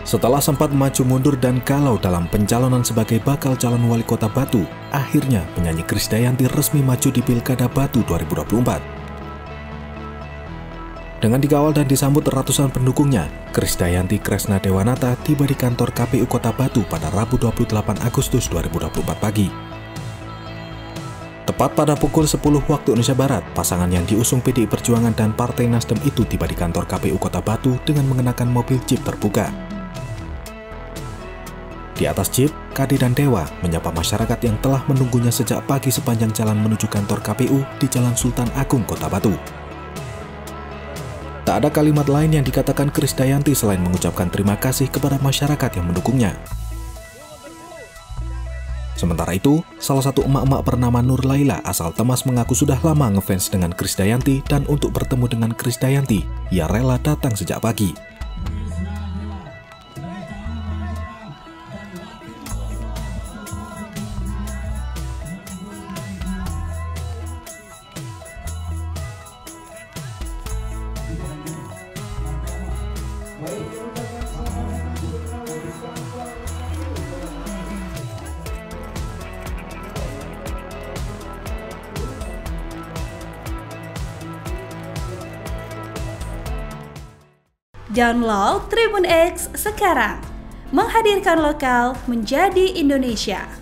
Setelah sempat maju mundur dan galau dalam pencalonan sebagai bakal calon wali kota Batu, akhirnya penyanyi Krisdayanti resmi maju di Pilkada Batu 2024. Dengan dikawal dan disambut ratusan pendukungnya, Krisdayanti Kresna Dewanata tiba di kantor KPU Kota Batu pada Rabu 28 Agustus 2024 pagi. Tepat pada pukul 10 waktu Indonesia Barat, pasangan yang diusung PDI Perjuangan dan Partai Nasdem itu tiba di kantor KPU Kota Batu dengan mengenakan mobil jeep terbuka. Di atas jeep, Kade dan Dewa menyapa masyarakat yang telah menunggunya sejak pagi sepanjang jalan menuju kantor KPU di Jalan Sultan Agung, Kota Batu. Tak ada kalimat lain yang dikatakan Krisdayanti selain mengucapkan terima kasih kepada masyarakat yang mendukungnya. Sementara itu, salah satu emak-emak bernama Nur Laila asal Temas mengaku sudah lama ngefans dengan Krisdayanti dan untuk bertemu dengan Krisdayanti, ia rela datang sejak pagi. Download Tribun X sekarang, menghadirkan lokal menjadi Indonesia.